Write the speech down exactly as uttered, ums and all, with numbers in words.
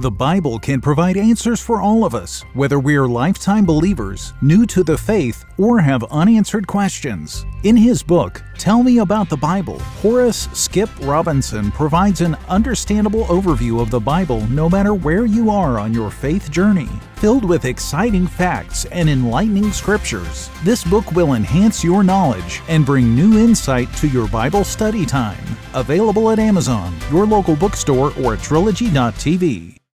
The Bible can provide answers for all of us, whether we are lifetime believers, new to the faith, or have unanswered questions. In his book, Tell Me About the Bible, Horace Skip Robinson provides an understandable overview of the Bible no matter where you are on your faith journey. Filled with exciting facts and enlightening scriptures, this book will enhance your knowledge and bring new insight to your Bible study time. Available at Amazon, your local bookstore, or trilogy dot t v.